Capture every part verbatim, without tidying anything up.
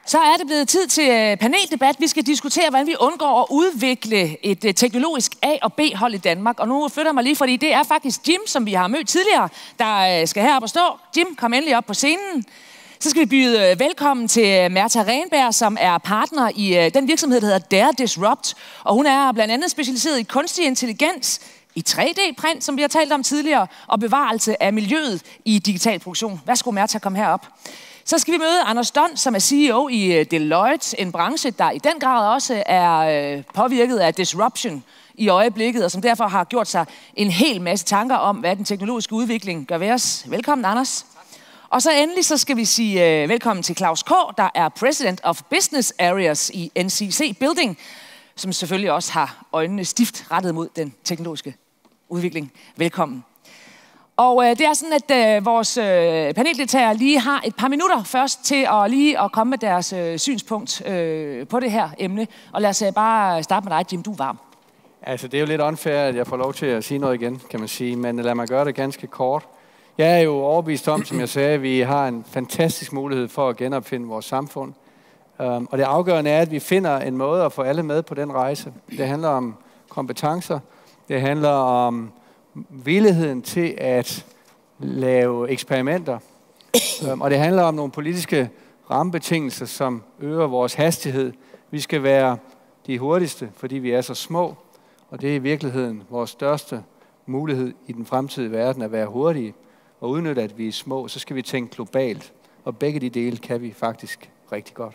Så er det blevet tid til paneldebat. Vi skal diskutere, hvordan vi undgår at udvikle et teknologisk A- og B-hold i Danmark. Og nu flytter jeg mig lige, fordi det er faktisk Jim, som vi har mødt tidligere, der skal herop og stå. Jim, kom endelig op på scenen. Så skal vi byde velkommen til Märta Renberg, som er partner i den virksomhed, der hedder Dare Disrupt. Og hun er blandt andet specialiseret i kunstig intelligens, i tre D-print, som vi har talt om tidligere, og bevarelse af miljøet i digital produktion. Værsgo, Märta, kom herop. Så skal vi møde Anders Dønn, som er C E O i Deloitte, en branche, der i den grad også er påvirket af disruption i øjeblikket, og som derfor har gjort sig en hel masse tanker om, hvad den teknologiske udvikling gør ved os. Velkommen, Anders. Og så endelig så skal vi sige uh, velkommen til Claus K., der er President of Business Areas i N C C Building, som selvfølgelig også har øjnene stift rettet mod den teknologiske udvikling. Velkommen. Og uh, det er sådan, at uh, vores uh, paneldeltagere lige har et par minutter først til at lige at komme med deres uh, synspunkt uh, på det her emne. Og lad os uh, bare starte med dig, Jim. Du er varm. Altså, det er jo lidt unfair, at jeg får lov til at sige noget igen, kan man sige. Men lad mig gøre det ganske kort. Jeg er jo overbevist om, som jeg sagde, at vi har en fantastisk mulighed for at genopfinde vores samfund. Um, og det afgørende er, at vi finder en måde at få alle med på den rejse. Det handler om kompetencer. Det handler om villigheden til at lave eksperimenter. Um, og det handler om nogle politiske rammebetingelser, som øger vores hastighed. Vi skal være de hurtigste, fordi vi er så små. Og det er i virkeligheden vores største mulighed i den fremtidige verden at være hurtige. Og udnytte, at vi er små, så skal vi tænke globalt. Og begge de dele kan vi faktisk rigtig godt.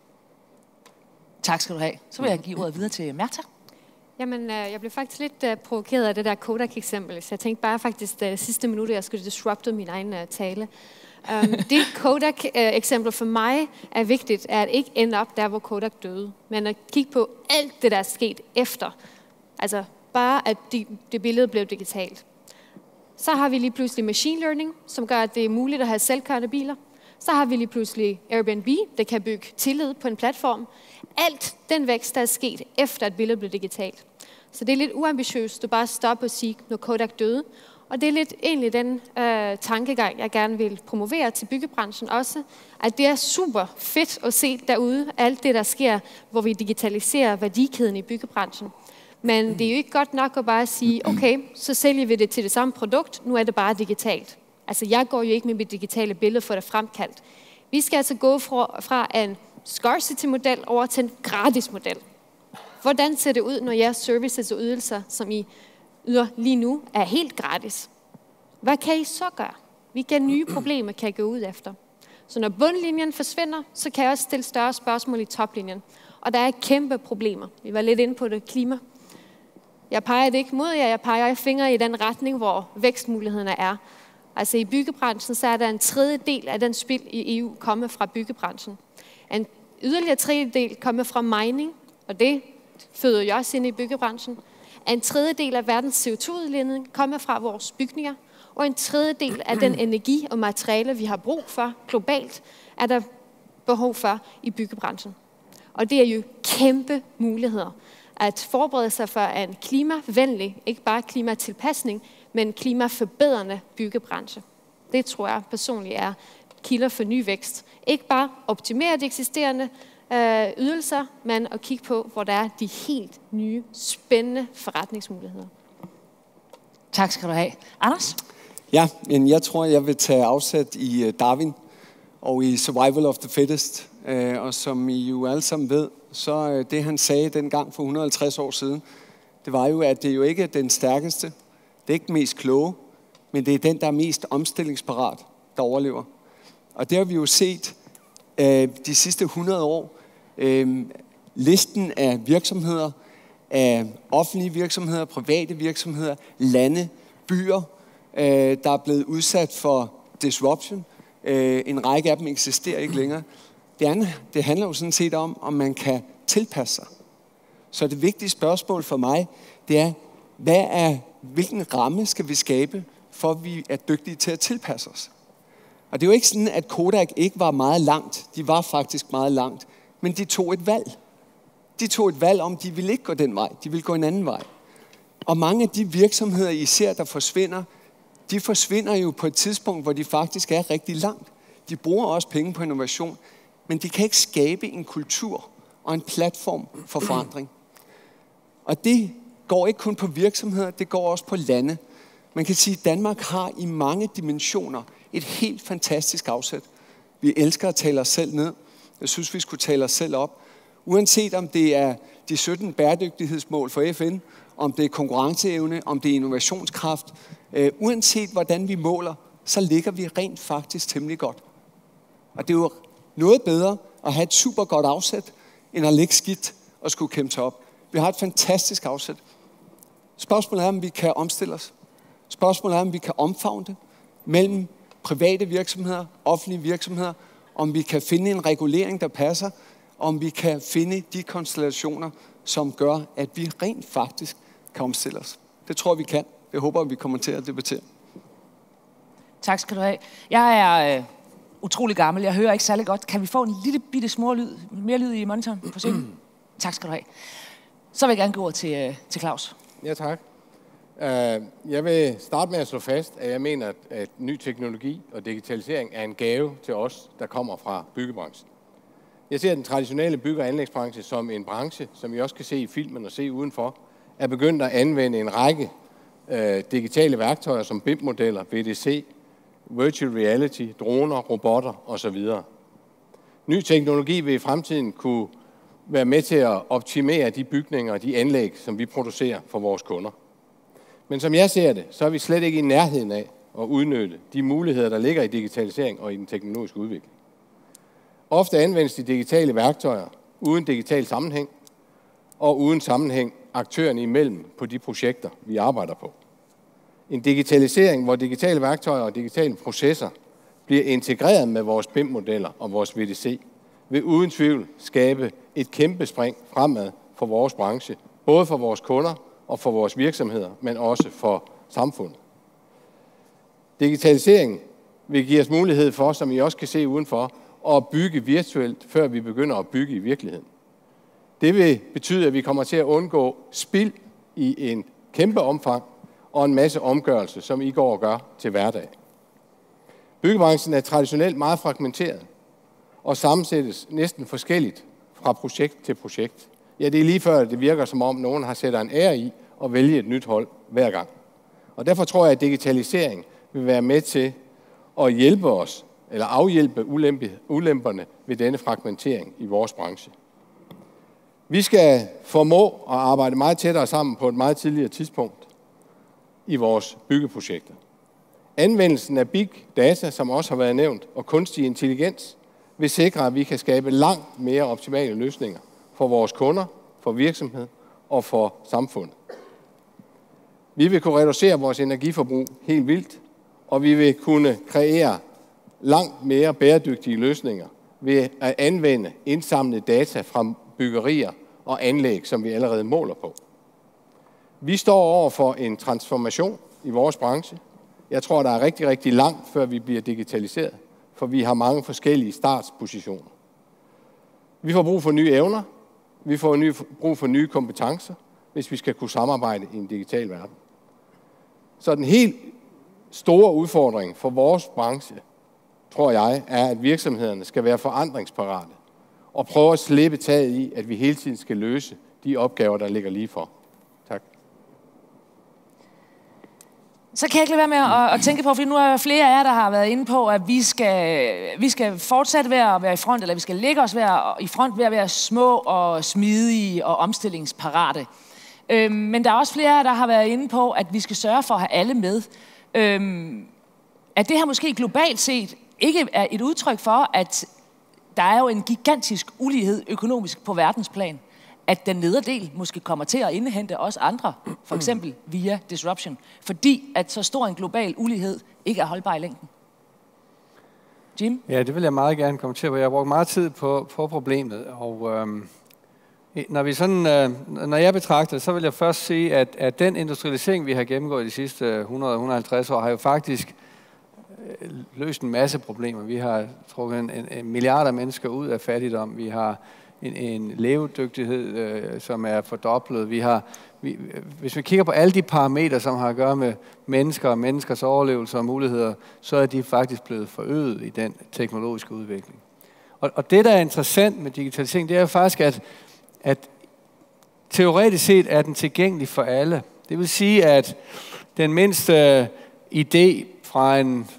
Tak skal du have. Så vil jeg give ordet videre til Märta. Jamen, øh, jeg blev faktisk lidt øh, provokeret af det der Kodak-eksempel. Så jeg tænkte bare faktisk, det sidste minut, jeg skulle disrupte min egen øh, tale. Um, det Kodak-eksempel for mig er vigtigt, er at ikke ende op der, hvor Kodak døde. Men at kigge på alt det, der er sket efter. Altså bare, at de, det billede blev digitalt. Så har vi lige pludselig machine learning, som gør, at det er muligt at have selvkørende biler. Så har vi lige pludselig Airbnb, der kan bygge tillid på en platform. Alt den vækst, der er sket efter, at billedet blev digitalt. Så det er lidt uambitiøst at bare stoppe og sige, når Kodak døde. Og det er lidt egentlig den øh, tankegang, jeg gerne vil promovere til byggebranchen også. At det er super fedt at se derude, alt det, der sker, hvor vi digitaliserer værdikæden i byggebranchen. Men det er jo ikke godt nok at bare sige, okay, så sælger vi det til det samme produkt, nu er det bare digitalt. Altså, jeg går jo ikke med mit digitale billede for det fremkaldt. Vi skal altså gå fra, fra en scarcity-model over til en gratis-model. Hvordan ser det ud, når jeres services og ydelser, som I yder lige nu, er helt gratis? Hvad kan I så gøre? Hvilke nye problemer kan I gå ud efter? Så når bundlinjen forsvinder, så kan jeg også stille større spørgsmål i toplinjen. Og der er kæmpe problemer. Vi var lidt inde på det klima. Jeg peger det ikke mod jer, jeg peger fingre i den retning, hvor vækstmulighederne er. Altså i byggebranchen, så er der en tredjedel af den spil i E U kommet fra byggebranchen. En yderligere tredjedel kommer fra mining, og det føder jo også ind i byggebranchen. En tredjedel af verdens C O to udledning kommer fra vores bygninger, og en tredjedel af den energi og materialer, vi har brug for globalt, er der behov for i byggebranchen. Og det er jo kæmpe muligheder at forberede sig for en klimavenlig, ikke bare klimatilpasning, men klimaforbedrende byggebranche. Det tror jeg personligt er kilder for ny vækst. Ikke bare optimere de eksisterende øh, ydelser, men at kigge på, hvor der er de helt nye, spændende forretningsmuligheder. Tak skal du have. Anders? Ja, men jeg tror, jeg vil tage afsæt i Darwin og i Survival of the Fittest. Og som I jo alle sammen ved, så det han sagde dengang for et hundrede og halvtreds år siden, det var jo, at det jo ikke er den stærkeste, det er ikke den mest kloge, men det er den, der er mest omstillingsparat, der overlever. Og det har vi jo set øh, de sidste hundrede år. Øh, listen af virksomheder, af offentlige virksomheder, private virksomheder, lande, byer, øh, der er blevet udsat for disruption. Øh, en række af dem eksisterer ikke længere. Det, andet, det handler jo sådan set om, om man kan tilpasse sig. Så det vigtige spørgsmål for mig, det er, hvad er, hvilken ramme skal vi skabe, for at vi er dygtige til at tilpasse os? Og det er jo ikke sådan, at Kodak ikke var meget langt. De var faktisk meget langt. Men de tog et valg. De tog et valg om, de ville ikke gå den vej. De ville gå en anden vej. Og mange af de virksomheder, I ser, der forsvinder, de forsvinder jo på et tidspunkt, hvor de faktisk er rigtig langt. De bruger også penge på innovation. men de kan ikke skabe en kultur og en platform for forandring. Og det går ikke kun på virksomheder, det går også på lande. Man kan sige, at Danmark har i mange dimensioner et helt fantastisk afsæt. Vi elsker at tale os selv ned. Jeg synes, vi skulle tale os selv op. Uanset om det er de sytten bæredygtighedsmål for F N, om det er konkurrenceevne, om det er innovationskraft, øh, uanset hvordan vi måler, så ligger vi rent faktisk temmelig godt. Og det er jo noget bedre at have et super godt afsæt, end at ligge skidt og skulle kæmpe sig op. Vi har et fantastisk afsæt. Spørgsmålet er, om vi kan omstille os. Spørgsmålet er, om vi kan omfavne det mellem private virksomheder, offentlige virksomheder, om vi kan finde en regulering, der passer, om vi kan finde de konstellationer, som gør, at vi rent faktisk kan omstille os. Det tror jeg, vi kan. Jeg håber, at vi kommer til at debattere. Tak skal du have. Jeg er øh, utrolig gammel. Jeg hører ikke særlig godt. Kan vi få en lille bitte små lyd, mere lyd i monitoren på scenen? Tak skal du have. Så vil jeg gerne gå over til, øh, til Claus. Ja, tak. Uh, jeg vil starte med at slå fast, at jeg mener, at ny teknologi og digitalisering er en gave til os, der kommer fra byggebranchen. Jeg ser den traditionelle bygge- og anlægsbranche som en branche, som I også kan se i filmen og se udenfor, er begyndt at anvende en række uh, digitale værktøjer som B I M-modeller, V D C, virtual reality, droner, robotter osv. Ny teknologi vil i fremtiden kunne være med til at optimere de bygninger og de anlæg, som vi producerer for vores kunder. Men som jeg ser det, så er vi slet ikke i nærheden af at udnytte de muligheder, der ligger i digitalisering og i den teknologiske udvikling. Ofte anvendes de digitale værktøjer uden digital sammenhæng og uden sammenhæng aktørerne imellem på de projekter, vi arbejder på. En digitalisering, hvor digitale værktøjer og digitale processer bliver integreret med vores B I M-modeller og vores V D C, vil uden tvivl skabe et kæmpe spring fremad for vores branche, både for vores kunder og for vores virksomheder, men også for samfundet. Digitalisering vil give os mulighed for, som I også kan se udenfor, at bygge virtuelt, før vi begynder at bygge i virkeligheden. Det vil betyde, at vi kommer til at undgå spild i en kæmpe omfang og en masse omgørelse, som I går og gør til hverdag. Byggebranchen er traditionelt meget fragmenteret og sammensættes næsten forskelligt fra projekt til projekt. Ja, det er lige før, det virker som om nogen har sætter en ære i at vælge et nyt hold hver gang. Og derfor tror jeg, at digitalisering vil være med til at hjælpe os, eller afhjælpe ulemperne ved denne fragmentering i vores branche. Vi skal formå at arbejde meget tættere sammen på et meget tidligere tidspunkt i vores byggeprojekter. Anvendelsen af big data, som også har været nævnt, og kunstig intelligens, vil sikre, at vi kan skabe langt mere optimale løsninger for vores kunder, for virksomhed og for samfundet. Vi vil kunne reducere vores energiforbrug helt vildt, og vi vil kunne kreere langt mere bæredygtige løsninger ved at anvende indsamlede data fra byggerier og anlæg, som vi allerede måler på. Vi står over for en transformation i vores branche. Jeg tror, der er rigtig, rigtig langt, før vi bliver digitaliseret, for vi har mange forskellige startspositioner. Vi får brug for nye evner, vi får ny, brug for nye kompetencer, hvis vi skal kunne samarbejde i en digital verden. Så den helt store udfordring for vores branche, tror jeg, er, at virksomhederne skal være forandringsparate og prøve at slippe taget i, at vi hele tiden skal løse de opgaver, der ligger lige for. Tak. Så kan jeg ikke lade være med at, at tænke på, for nu er flere af jer, der har været inde på, at vi skal, vi skal fortsætte ved at være i front, eller vi skal lægge os ved i front ved at være små og smidige og omstillingsparate. Øhm, men der er også flere af jer, der har været inde på, at vi skal sørge for at have alle med. Øhm, at det her måske globalt set ikke er et udtryk for, at der er jo en gigantisk ulighed økonomisk på verdensplan, at den nederdel måske kommer til at indhente også andre, for eksempel via disruption, fordi at så stor en global ulighed ikke er holdbar i længden. Jim? Ja, det vil jeg meget gerne kommentere på. Jeg har brugt meget tid på, på problemet, og øhm, når, vi sådan, øh, når jeg betragter, så vil jeg først sige, at, at den industrialisering, vi har gennemgået de sidste hundrede til hundrede og halvtreds år, har jo faktisk øh, løst en masse problemer. Vi har trukket en, en, en milliarder mennesker ud af fattigdom. Vi har en, en levedygtighed, øh, som er fordoblet. Vi har, vi, hvis vi kigger på alle de parametre, som har at gøre med mennesker og menneskers overlevelse og muligheder, så er de faktisk blevet forøget i den teknologiske udvikling. Og, og det, der er interessant med digitalisering, det er jo faktisk, at, at teoretisk set er den tilgængelig for alle. Det vil sige, at den mindste idé fra en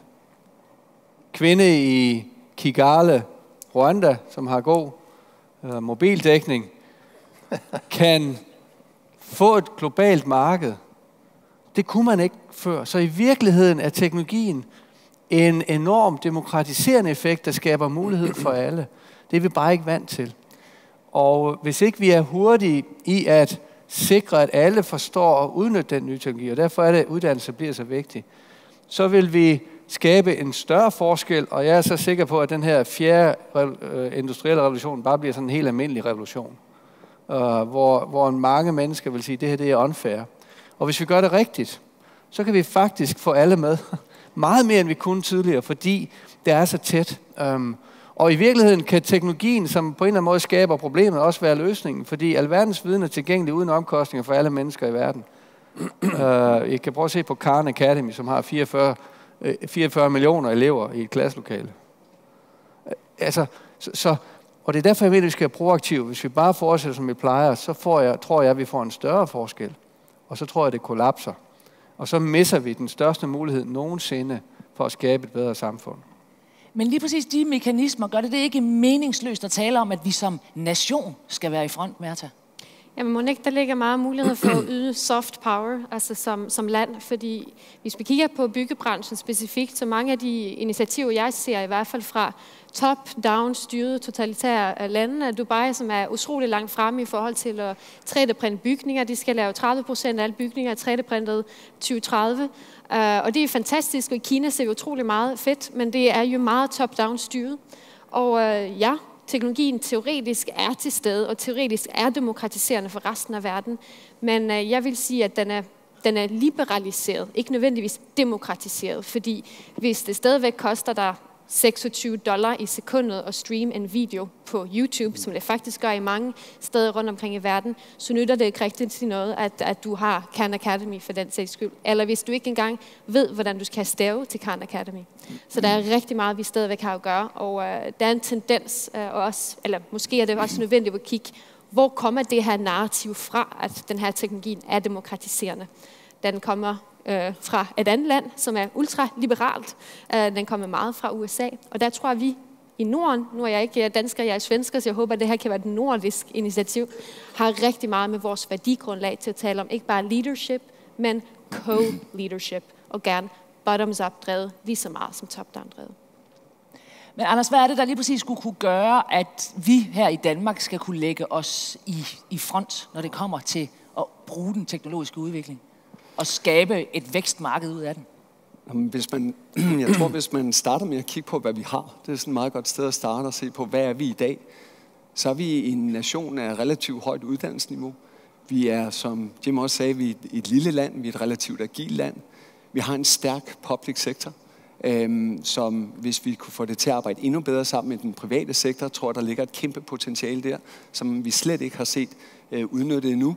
kvinde i Kigali, Rwanda, som har god øh, mobildækning, kan få et globalt marked. Det kunne man ikke før. Så i virkeligheden er teknologien en enorm demokratiserende effekt, der skaber mulighed for alle. Det er vi bare ikke vant til. Og hvis ikke vi er hurtige i at sikre, at alle forstår og udnytte den nye teknologi, og derfor er det, at uddannelse bliver så vigtig, så vil vi skabe en større forskel, og jeg er så sikker på, at den her fjerde industrielle revolution bare bliver sådan en helt almindelig revolution, uh, hvor, hvor mange mennesker vil sige, at det her det er unfair. Og hvis vi gør det rigtigt, så kan vi faktisk få alle med. Meget mere, end vi kunne tidligere, fordi det er så tæt. Um, og i virkeligheden kan teknologien, som på en eller anden måde skaber problemet, også være løsningen, fordi alverdens viden er tilgængelig uden omkostninger for alle mennesker i verden. uh, jeg kan prøve at se på Khan Academy, som har fireogfyrre, fireogfyrre millioner elever i et klasselokale. Uh, altså, så, så, og det er derfor, jeg mener, at vi skal være proaktive. Hvis vi bare fortsætter, som vi plejer, så får jeg, tror jeg, at vi får en større forskel. Og så tror jeg, at det kollapser. Og så misser vi den største mulighed nogensinde for at skabe et bedre samfund. Men lige præcis de mekanismer, gør det det ikke meningsløst at tale om, at vi som nation skal være i front, Märtha? Jamen, må ikke, der ligger meget mulighed for at yde soft power, altså som, som land, fordi hvis vi kigger på byggebranchen specifikt, så mange af de initiativer, jeg ser i hvert fald fra top-down styret totalitære lande af Dubai, som er utrolig langt fremme i forhold til at tre D-printe bygninger. De skal lave tredive procent af alle bygninger tre D-printet tyve tredive. Uh, og det er fantastisk, og i Kina ser vi utrolig meget fedt, men det er jo meget top-down styret. Og uh, ja, teknologien teoretisk er til stede, og teoretisk er demokratiserende for resten af verden. Men uh, jeg vil sige, at den er, den er liberaliseret, ikke nødvendigvis demokratiseret, fordi hvis det stadigvæk koster dig seksogtyve dollar i sekundet at streame en video på YouTube, som det faktisk gør i mange steder rundt omkring i verden, så nytter det ikke rigtigt til noget, at, at du har Khan Academy for den sags skyld. Eller hvis du ikke engang ved, hvordan du skal stave til Khan Academy. Så der er rigtig meget, vi stadigvæk har at gøre, og uh, der er en tendens, uh, også, eller måske er det også nødvendigt at kigge, hvor kommer det her narrativ fra, at den her teknologi er demokratiserende. Den kommer øh, fra et andet land, som er ultraliberalt. Øh, den kommer meget fra U S A. Og der tror jeg, vi i Norden, nu er jeg ikke dansker, jeg er svensker, så jeg håber, at det her kan være et nordisk initiativ, har rigtig meget med vores værdigrundlag til at tale om ikke bare leadership, men co-leadership, og gerne bottoms-up drevet, lige så meget som top-down drevet. Men Anders, hvad er det, der lige præcis skulle kunne gøre, at vi her i Danmark skal kunne lægge os i, i front, når det kommer til at bruge den teknologiske udvikling og skabe et vækstmarked ud af den? Hvis man, jeg tror, hvis man starter med at kigge på, hvad vi har, det er sådan et meget godt sted at starte og se på, hvad er vi i dag, så er vi en nation af relativt højt uddannelsesniveau. Vi er, som Jim også sagde, vi er et lille land, vi er et relativt agilt land. Vi har en stærk public sector, øhm, som hvis vi kunne få det til at arbejde endnu bedre sammen med den private sektor, tror jeg, der ligger et kæmpe potentiale der, som vi slet ikke har set øh, udnyttet endnu.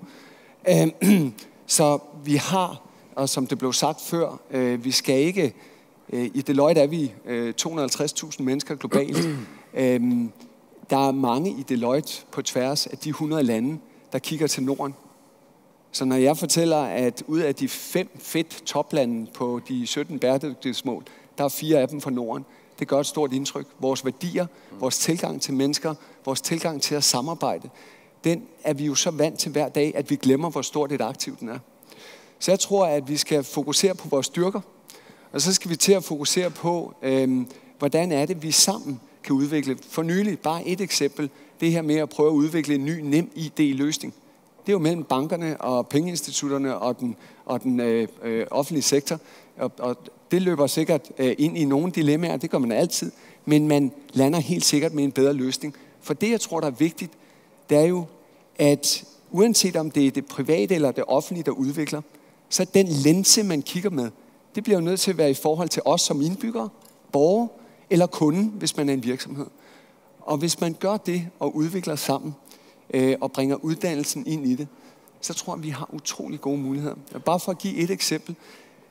Øhm, så vi har, og som det blev sagt før, øh, vi skal ikke, øh, i Deloitte er vi øh, to hundrede og halvtreds tusind mennesker globalt. øhm, der er mange i Deloitte på tværs af de hundrede lande, der kigger til Norden. Så når jeg fortæller, at ud af de fem fedt toplande på de sytten bæredygtighedsmål, der er fire af dem fra Norden, det gør et stort indtryk. Vores værdier, vores tilgang til mennesker, vores tilgang til at samarbejde, den er vi jo så vant til hver dag, at vi glemmer, hvor stort et aktiv den er. Så jeg tror, at vi skal fokusere på vores styrker, og så skal vi til at fokusere på, øh, hvordan er det, vi sammen kan udvikle. For nylig, bare et eksempel, det her med at prøve at udvikle en ny nem I D-løsning. Det er jo mellem bankerne og pengeinstitutterne og den, og den øh, øh, offentlige sektor. Og, og det løber sikkert øh, ind i nogle dilemmaer, det gør man altid, men man lander helt sikkert med en bedre løsning. For det, jeg tror, der er vigtigt, det er jo, at uanset om det er det private eller det offentlige, der udvikler, så den linse, man kigger med, det bliver jo nødt til at være i forhold til os som indbyggere, borgere eller kunden, hvis man er en virksomhed. Og hvis man gør det og udvikler sammen, øh, og bringer uddannelsen ind i det, så tror jeg, vi har utrolig gode muligheder. Bare for at give et eksempel.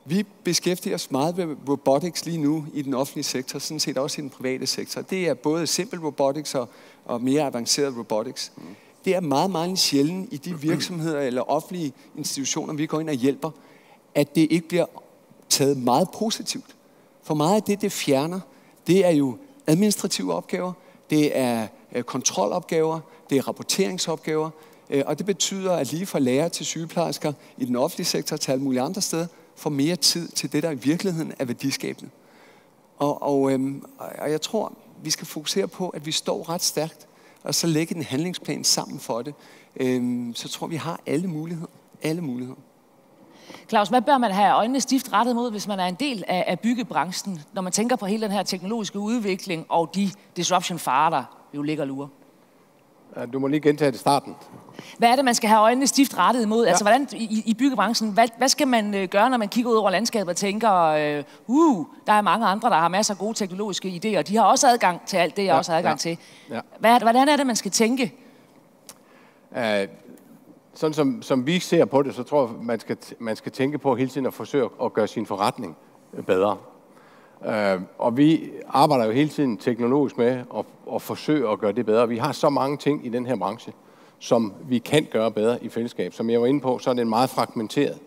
Vi beskæftiger os meget med robotics lige nu i den offentlige sektor, sådan set også i den private sektor. Det er både simpel robotics og, og mere avanceret robotics. Mm. Det er meget, meget sjældent i de virksomheder eller offentlige institutioner, vi går ind og hjælper, at det ikke bliver taget meget positivt. For meget af det, det fjerner, det er jo administrative opgaver, det er kontrolopgaver, det er rapporteringsopgaver, og det betyder, at lige fra lærer til sygeplejersker i den offentlige sektor til alle mulige andre steder, får mere tid til det, der i virkeligheden er værdiskabende. Og, og, øhm, og jeg tror, vi skal fokusere på, at vi står ret stærkt, og så lægge en handlingsplan sammen for det. Øhm, så tror vi har alle muligheder. Alle muligheder. Claus, hvad bør man have øjnene stift rettet mod, hvis man er en del af, af byggebranchen, når man tænker på hele den her teknologiske udvikling og de disruption-farer, der jo ligger og lurer? Du må lige gentage det starten. Hvad er det, man skal have øjnene stift rettet imod? Ja. Altså, hvordan i, i byggebranchen, hvad, hvad skal man øh, gøre, når man kigger ud over landskabet og tænker, øh, uh, der er mange andre, der har masser af gode teknologiske idéer, de har også adgang til alt det, jeg ja, også har adgang ja, til. Ja. Hvad, hvordan er det, man skal tænke? Uh, sådan som, som vi ser på det, så tror jeg, man skal, man skal tænke på hele tiden at forsøge at gøre sin forretning bedre. Uh, og vi arbejder jo hele tiden teknologisk med at, at forsøge at gøre det bedre. Vi har så mange ting i den her branche, som vi kan gøre bedre i fællesskab. Som jeg var inde på, så er det en meget fragmenteret,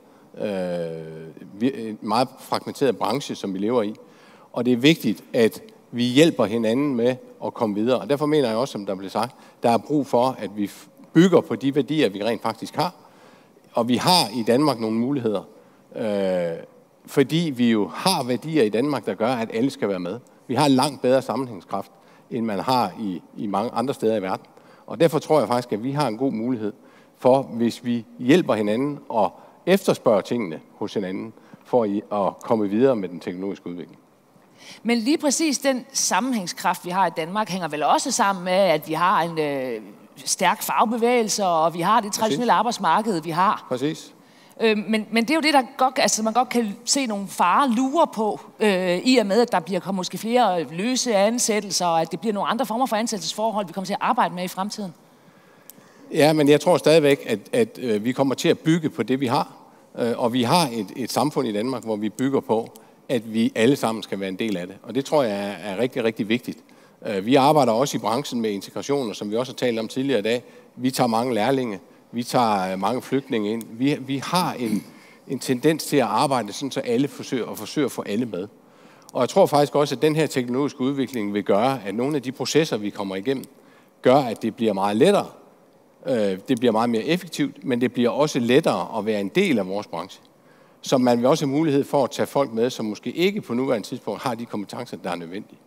øh, en meget fragmenteret branche, som vi lever i. Og det er vigtigt, at vi hjælper hinanden med at komme videre. Og derfor mener jeg også, som der blev sagt, der er brug for, at vi bygger på de værdier, vi rent faktisk har. Og vi har i Danmark nogle muligheder, øh, fordi vi jo har værdier i Danmark, der gør, at alle skal være med. Vi har en langt bedre sammenhængskraft, end man har i, i mange andre steder i verden. Og derfor tror jeg faktisk, at vi har en god mulighed for, hvis vi hjælper hinanden og efterspørger tingene hos hinanden, for at komme videre med den teknologiske udvikling. Men lige præcis den sammenhængskraft, vi har i Danmark, hænger vel også sammen med, at vi har en øh, stærk fagbevægelse, og vi har det traditionelle Præcis. arbejdsmarked, vi har. Præcis. Øh, men, men det er jo det, der godt, altså man godt kan se nogle farer lure på, øh, i og med, at der bliver måske flere løse ansættelser, og at det bliver nogle andre former for ansættelsesforhold, vi kommer til at arbejde med i fremtiden. Ja, men jeg tror stadigvæk, at, at øh, vi kommer til at bygge på det, vi har. Øh, og vi har et, et samfund i Danmark, hvor vi bygger på, at vi alle sammen skal være en del af det. Og det tror jeg er, er rigtig, rigtig vigtigt. Øh, vi arbejder også i branchen med integration, og som vi også har talt om tidligere i dag, vi tager mange lærlinge. Vi tager mange flygtninge ind. Vi, vi har en, en tendens til at arbejde sådan, så alle forsøger og forsøger at få alle med. Og jeg tror faktisk også, at den her teknologiske udvikling vil gøre, at nogle af de processer, vi kommer igennem, gør, at det bliver meget lettere. Det bliver meget mere effektivt, men det bliver også lettere at være en del af vores branche. Så man vil også have mulighed for at tage folk med, som måske ikke på nuværende tidspunkt har de kompetencer, der er nødvendige.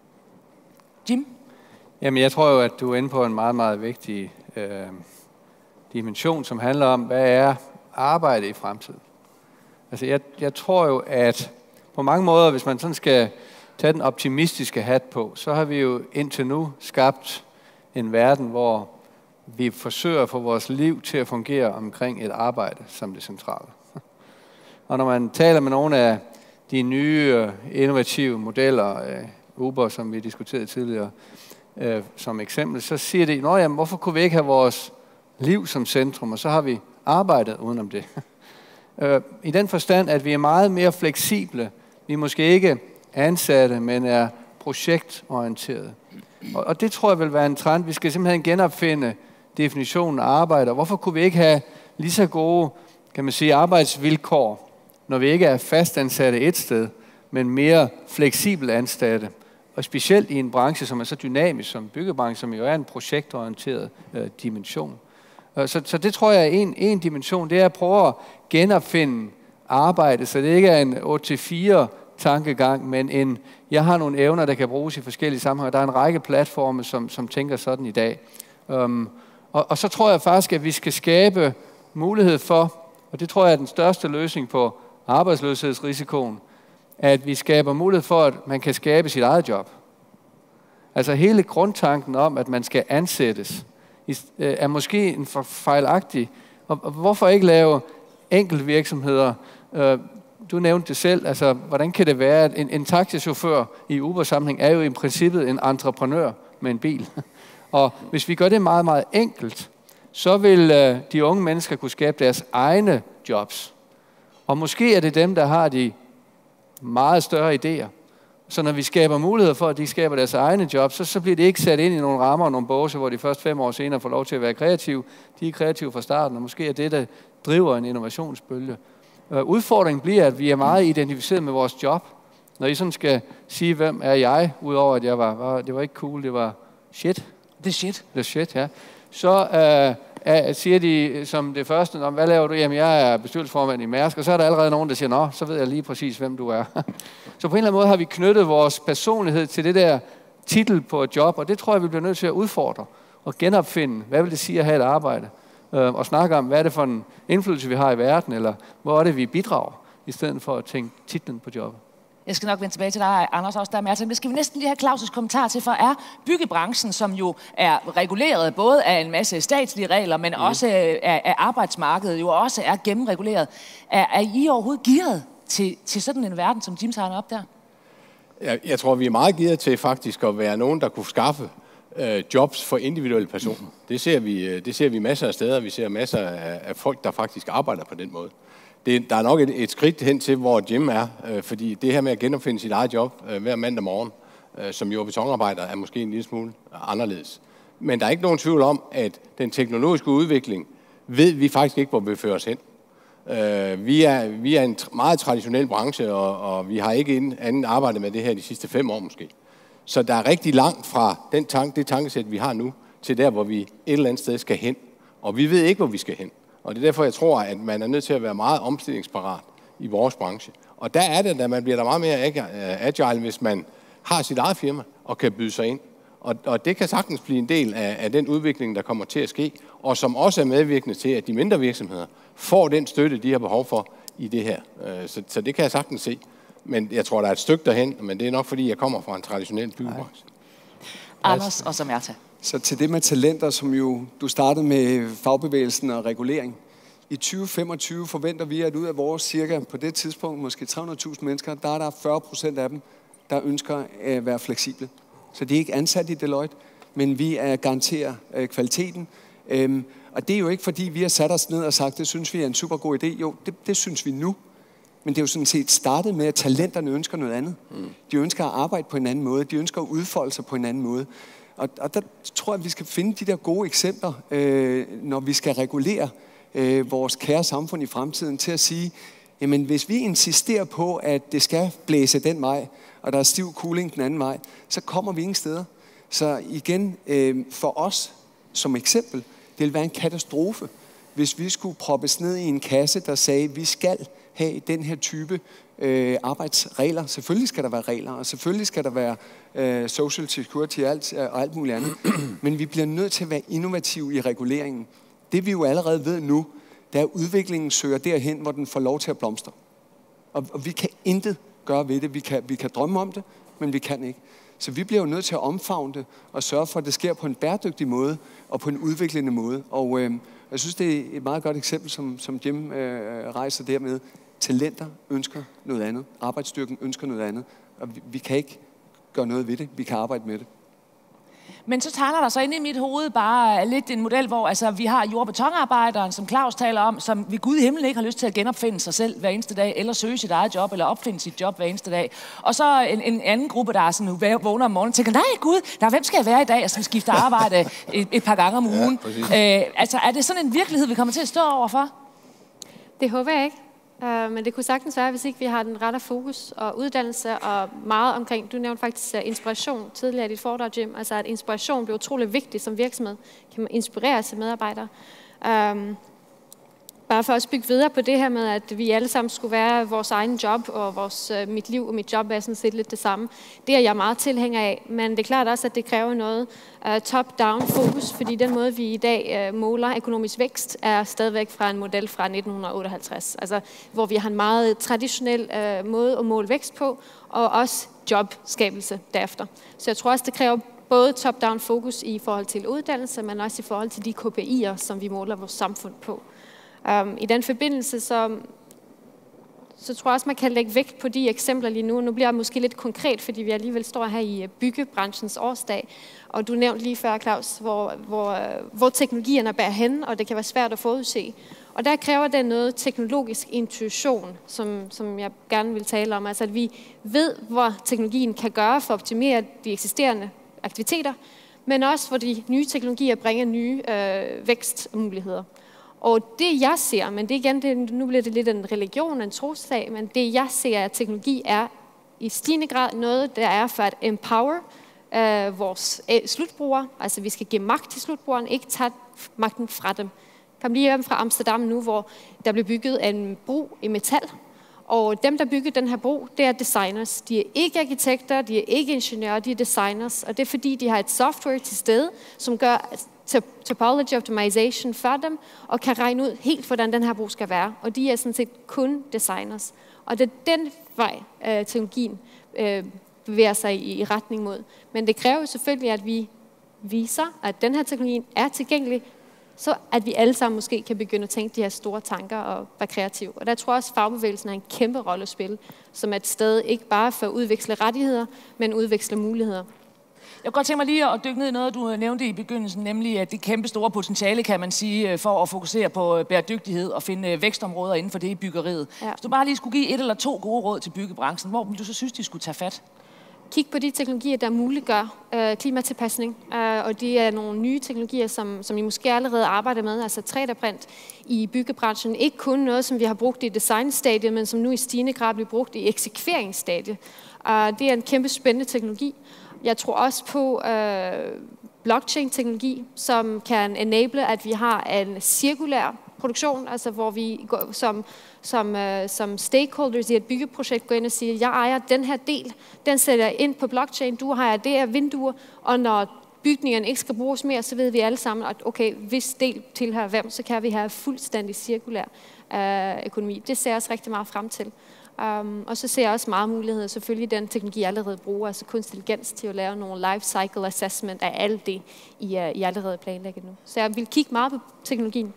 Jim? Jamen, jeg tror jo, at du er inde på en meget, meget vigtig øh, dimension, som handler om, hvad er arbejde i fremtiden? Altså, jeg, jeg tror jo, at på mange måder, hvis man sådan skal tage den optimistiske hat på, så har vi jo indtil nu skabt en verden, hvor vi forsøger at få vores liv til at fungere omkring et arbejde som det centrale. Og når man taler med nogle af de nye innovative modeller, Uber, som vi diskuterede tidligere, som eksempel, så siger de, nå jamen, hvorfor kunne vi ikke have vores liv som centrum, og så har vi arbejdet udenom det. I den forstand, at vi er meget mere fleksible. Vi er måske ikke ansatte, men er projektorienterede. Og det tror jeg vil være en trend. Vi skal simpelthen genopfinde definitionen af arbejde. Og hvorfor kunne vi ikke have lige så gode, kan man sige, arbejdsvilkår, når vi ikke er fastansatte et sted, men mere fleksible ansatte? Og specielt i en branche, som er så dynamisk som byggebranchen, som jo er en projektorienteret øh, dimension. Så, så det tror jeg er en, en dimension, det er at prøve at genopfinde arbejde, så det ikke er en otte til fire tankegang, men en, jeg har nogle evner, der kan bruges i forskellige sammenhænge. Der er en række platforme, som, som tænker sådan i dag. Um, og, og så tror jeg faktisk, at vi skal skabe mulighed for, og det tror jeg er den største løsning på arbejdsløshedsrisikoen, at vi skaber mulighed for, at man kan skabe sit eget job. Altså hele grundtanken om, at man skal ansættes, er måske en fejlagtig. Og hvorfor ikke lave enkelte virksomheder? Du nævnte det selv, altså hvordan kan det være, at en, en taxichauffør i Uber-sammenhæng er jo i princippet en entreprenør med en bil. Og hvis vi gør det meget, meget enkelt, så vil de unge mennesker kunne skabe deres egne jobs. Og måske er det dem, der har de meget større idéer. Så når vi skaber muligheder for, at de skaber deres egne job, så, så bliver de ikke sat ind i nogle rammer og nogle båse, hvor de først fem år senere får lov til at være kreative. De er kreative fra starten, og måske er det, der driver en innovationsbølge. Uh, udfordringen bliver, at vi er meget identificeret med vores job. Når I sådan skal sige, hvem er jeg, udover at jeg var, var det var ikke cool, det var shit. Det er shit. Det er shit, ja. Så uh, uh, siger de som det første, hvad laver du? Jamen, jeg er bestyrelsesformand i Mærsk, og så er der allerede nogen, der siger, nå, så ved jeg lige præcis, hvem du er. Så på en eller anden måde har vi knyttet vores personlighed til det der titel på et job, og det tror jeg, vi bliver nødt til at udfordre og genopfinde. Hvad vil det sige at have et arbejde? Uh, og snakke om, hvad er det for en indflydelse, vi har i verden, eller hvor er det, vi bidrager, i stedet for at tænke titlen på jobbet. Jeg skal nok vende tilbage til dig, Anders, også der med. Det skal vi næsten lige have Claus' kommentar til, for er byggebranchen, som jo er reguleret både af en masse statslige regler, men mm. også af, af arbejdsmarkedet, jo også er gennemreguleret. Er, er I overhovedet gearet til, til sådan en verden, som Jim tager op der? Jeg, jeg tror, vi er meget gearet til faktisk at være nogen, der kunne skaffe øh, jobs for individuelle personer. Mm. Det ser vi, det ser vi masser af steder. Vi ser masser af, af folk, der faktisk arbejder på den måde. Det, der er nok et, et skridt hen til, hvor Jim er, øh, fordi det her med at genopfinde sit eget job øh, hver mandag morgen, øh, som jord- og betonarbejder, er måske en lille smule anderledes. Men der er ikke nogen tvivl om, at den teknologiske udvikling ved vi faktisk ikke, hvor vi fører os hen. Øh, vi, er, vi er en meget traditionel branche, og, og vi har ikke en anden arbejdet med det her de sidste fem år måske. Så der er rigtig langt fra den tank, det tankesæt, vi har nu, til der, hvor vi et eller andet sted skal hen. Og vi ved ikke, hvor vi skal hen. Og det er derfor, jeg tror, at man er nødt til at være meget omstillingsparat i vores branche. Og der er det, at man bliver der meget mere agile, hvis man har sit eget firma og kan byde sig ind. Og, og det kan sagtens blive en del af, af den udvikling, der kommer til at ske, og som også er medvirkende til, at de mindre virksomheder får den støtte, de har behov for i det her. Så, så det kan jeg sagtens se. Men jeg tror, der er et stykke derhen, men det er nok, fordi jeg kommer fra en traditionel byggebranche. Anders og så Märtha. Så til det med talenter, som jo du startede med fagbevægelsen og regulering. I tyve femogtyve forventer vi, at ud af vores cirka på det tidspunkt, måske tre hundrede tusind mennesker, der er der fyrre procent af dem, der ønsker at være fleksible. Så de er ikke ansat i Deloitte, men vi er garanterer kvaliteten. Og det er jo ikke, fordi vi har sat os ned og sagt, det synes vi er en super god idé. Jo, det, det synes vi nu. Men det er jo sådan set startet med, at talenterne ønsker noget andet. Mm. De ønsker at arbejde på en anden måde. De ønsker at udfolde sig på en anden måde. Og, og der tror jeg, at vi skal finde de der gode eksempler, øh, når vi skal regulere øh, vores kære samfund i fremtiden, til at sige, jamen hvis vi insisterer på, at det skal blæse den vej, og der er stiv cooling den anden vej, så kommer vi ingen steder. Så igen, øh, for os som eksempel, det vil være en katastrofe, hvis vi skulle proppes ned i en kasse, der sagde, at vi skal have den her type øh, arbejdsregler. Selvfølgelig skal der være regler, og selvfølgelig skal der være øh, social security og alt, og alt muligt andet. Men vi bliver nødt til at være innovative i reguleringen. Det vi jo allerede ved nu, det er, at udviklingen søger derhen, hvor den får lov til at blomstre. Og, og vi kan intet gøre ved det. Vi kan, vi kan drømme om det, men vi kan ikke. Så vi bliver jo nødt til at omfavne det og sørge for, at det sker på en bæredygtig måde og på en udviklende måde. Og øh, jeg synes, det er et meget godt eksempel, som, som Jim øh, rejser dermed. Talenter ønsker noget andet. Arbejdsstyrken ønsker noget andet. Og vi, vi kan ikke gøre noget ved det. Vi kan arbejde med det. Men så tegner der så inde i mit hoved bare lidt en model, hvor altså, vi har jord- og betonarbejderen, som Claus taler om, som ved Gud i himlen ikke har lyst til at genopfinde sig selv hver eneste dag, eller søge sit eget job, eller opfinde sit job hver eneste dag. Og så en, en anden gruppe, der er sådan, vågner om morgenen og tænker, nej Gud, der, hvem skal jeg være i dag, og som skifter arbejde et, et par gange om ugen. Ja, øh, altså, er det sådan en virkelighed, vi kommer til at stå overfor? Det håber jeg ikke. Uh, men det kunne sagtens være, hvis ikke vi har den rette fokus og uddannelse og meget omkring, du nævnte faktisk uh, inspiration tidligere i dit foredrag, Jim, altså at inspiration bliver utrolig vigtig som virksomhed, kan man inspirere til medarbejdere. Um, bare for at bygge videre på det her med, at vi alle sammen skulle være vores egen job, og vores, uh, mit liv og mit job er sådan set lidt det samme. Det er jeg meget tilhænger af, men det er klart også, at det kræver noget uh, top-down fokus, fordi den måde, vi i dag uh, måler økonomisk vækst, er stadigvæk fra en model fra nitten otteoghalvtreds. Altså, hvor vi har en meget traditionel uh, måde at måle vækst på, og også jobskabelse derefter. Så jeg tror også, det kræver både top-down fokus i forhold til uddannelse, men også i forhold til de K P I'er, som vi måler vores samfund på. Um, I den forbindelse, så, så tror jeg også, man kan lægge vægt på de eksempler lige nu. Nu bliver jeg måske lidt konkret, fordi vi alligevel står her i byggebranchens årsdag. Og du nævnte lige før, Claus, hvor, hvor, hvor teknologierne bærer hen, og det kan være svært at forudse. Og der kræver det noget teknologisk intuition, som, som jeg gerne vil tale om. Altså at vi ved, hvor teknologien kan gøre for at optimere de eksisterende aktiviteter, men også hvor de nye teknologier bringer nye øh, vækstmuligheder. Og det jeg ser, men det igen, det, nu bliver det lidt en religion, en trossag, men det jeg ser, at teknologi er i stigende grad noget, der er for at empower øh, vores slutbrugere. Altså vi skal give magt til slutbrugeren, ikke tage magten fra dem. Jeg kom lige hjem fra Amsterdam nu, hvor der blev bygget en bro i metal. Og dem, der bygger den her bro, det er designers. De er ikke arkitekter, de er ikke ingeniører, de er designers. Og det er fordi, de har et software til stede, som gør topology optimization for dem, og kan regne ud helt, hvordan den her bro skal være. Og de er sådan set kun designers. Og det er den vej, øh, teknologien øh, bevæger sig i, i retning mod. Men det kræver selvfølgelig, at vi viser, at den her teknologi er tilgængelig, så at vi alle sammen måske kan begynde at tænke de her store tanker og være kreative. Og der tror jeg også, at fagbevægelsen har en kæmpe rolle at spille, som er et sted ikke bare for at udveksle rettigheder, men udveksle muligheder. Jeg kunne godt tænke mig lige at dykke ned i noget, du nævnte i begyndelsen, nemlig at det kæmpe store potentiale, kan man sige, for at fokusere på bæredygtighed og finde vækstområder inden for det i byggeriet. Ja. Hvis du bare lige skulle give et eller to gode råd til byggebranchen, hvor ville du så synes, de skulle tage fat? Kig på de teknologier, der muliggør øh, klimatilpasning, øh, og det er nogle nye teknologier, som, som I måske allerede arbejder med, altså tre D-print i byggebranchen. Ikke kun noget, som vi har brugt i designstadiet, men som nu i stigende grad bliver brugt i eksekveringsstadiet. Uh, det er en kæmpe spændende teknologi. Jeg tror også på øh, blockchain-teknologi, som kan enable, at vi har en cirkulær produktion, altså hvor vi går, som, som, øh, som stakeholders i et byggeprojekt går ind og siger, jeg ejer den her del, den sætter jeg ind på blockchain, du har det her vinduer, og når bygningen ikke skal bruges mere, så ved vi alle sammen, at okay, hvis del tilhører hvem, så kan vi have fuldstændig cirkulær øh, økonomi. Det ser jeg også rigtig meget frem til. Um, og så ser jeg også meget muligheder, selvfølgelig den teknologi, jeg allerede bruger, altså kunstig intelligens til at lave nogle life cycle assessment af alt det, I, uh, I allerede planlægger nu. Så jeg vil kigge meget på teknologien.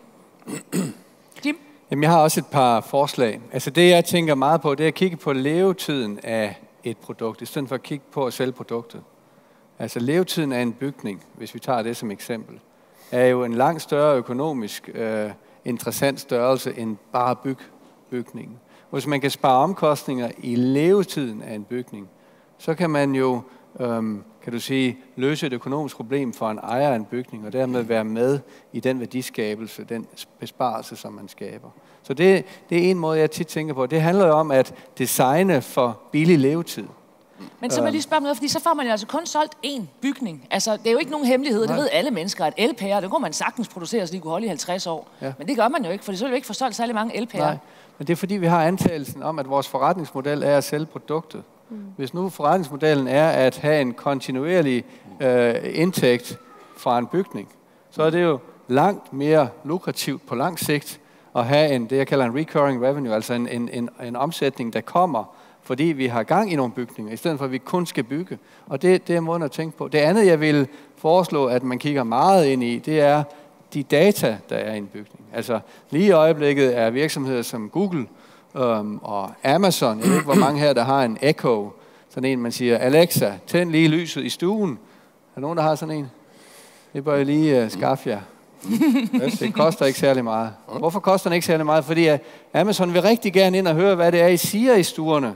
Jim? Jamen, jeg har også et par forslag. Altså det, jeg tænker meget på, det er at kigge på levetiden af et produkt, i stedet for at kigge på at sælge produktet. Altså levetiden af en bygning, hvis vi tager det som eksempel, er jo en langt større økonomisk øh, interessant størrelse end bare byg bygningen. Hvis man kan spare omkostninger i levetiden af en bygning, så kan man jo, øhm, kan du sige, løse et økonomisk problem for en ejer af en bygning, og dermed være med i den værdiskabelse, den besparelse, som man skaber. Så det, det er en måde, jeg tit tænker på. Det handler jo om at designe for billig levetid. Men så må jeg lige spørge noget, fordi så får man jo altså kun solgt én bygning. Altså, det er jo ikke nogen hemmelighed, det ved alle mennesker, at L P R, det kunne man sagtens producere, så de kunne holde i halvtreds år. Ja. Men det gør man jo ikke, for så vil vi ikke få solgt særlig mange L P R. Nej, men det er fordi, vi har antagelsen om, at vores forretningsmodel er at sælge produktet. Mm. Hvis nu forretningsmodellen er at have en kontinuerlig øh, indtægt fra en bygning, så er det jo langt mere lukrativt på lang sigt at have en, det jeg kalder en recurring revenue, altså en, en, en, en omsætning, der kommer, fordi vi har gang i nogle bygninger, i stedet for at vi kun skal bygge. Og det, det er måden at tænke på. Det andet, jeg vil foreslå, at man kigger meget ind i, det er de data, der er i en bygning. Altså lige i øjeblikket er virksomheder som Google øhm, og Amazon, jeg ved ikke, hvor mange her, der har en Echo, sådan en, man siger, Alexa, tænd lige lyset i stuen. Er der nogen, der har sådan en? Det bør jeg lige uh, skaffe jer. Det koster ikke særlig meget. Hvorfor koster den ikke særlig meget? Fordi uh, Amazon vil rigtig gerne ind og høre, hvad det er, I siger i stuerne.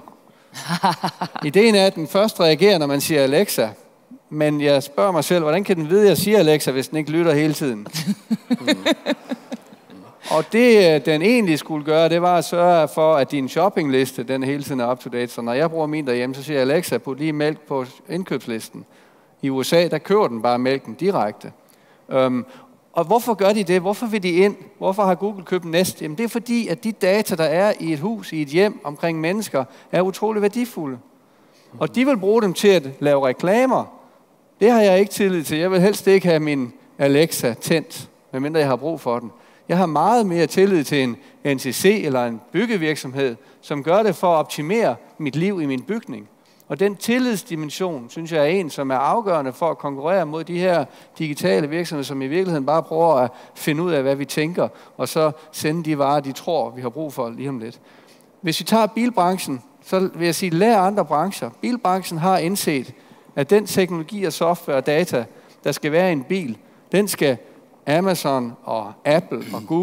Ideen er, at den først reagerer, når man siger Alexa. Men jeg spørger mig selv, hvordan kan den vide, at jeg siger Alexa, hvis den ikke lytter hele tiden? Mm. Og det, den egentlig skulle gøre, det var at sørge for, at din shoppingliste, den hele tiden er up-to-date. Så når jeg bruger min derhjemme, så siger jeg, Alexa, put lige mælk på indkøbslisten. I U S A, der køber den bare mælken direkte. Um, og hvorfor gør de det? Hvorfor vil de ind? Hvorfor har Google købt Nest? Jamen det er fordi, at de data, der er i et hus, i et hjem omkring mennesker, er utrolig værdifulde. Og de vil bruge dem til at lave reklamer. Det har jeg ikke tillid til. Jeg vil helst ikke have min Alexa tændt, medmindre jeg har brug for den. Jeg har meget mere tillid til en N C C eller en byggevirksomhed, som gør det for at optimere mit liv i min bygning. Og den tillidsdimension, synes jeg, er en, som er afgørende for at konkurrere mod de her digitale virksomheder, som i virkeligheden bare prøver at finde ud af, hvad vi tænker, og så sende de varer, de tror, vi har brug for lige om lidt. Hvis vi tager bilbranchen, så vil jeg sige, lær andre brancher. Bilbranchen har indset, at den teknologi og software og data, der skal være i en bil, den skal Amazon og Apple og Google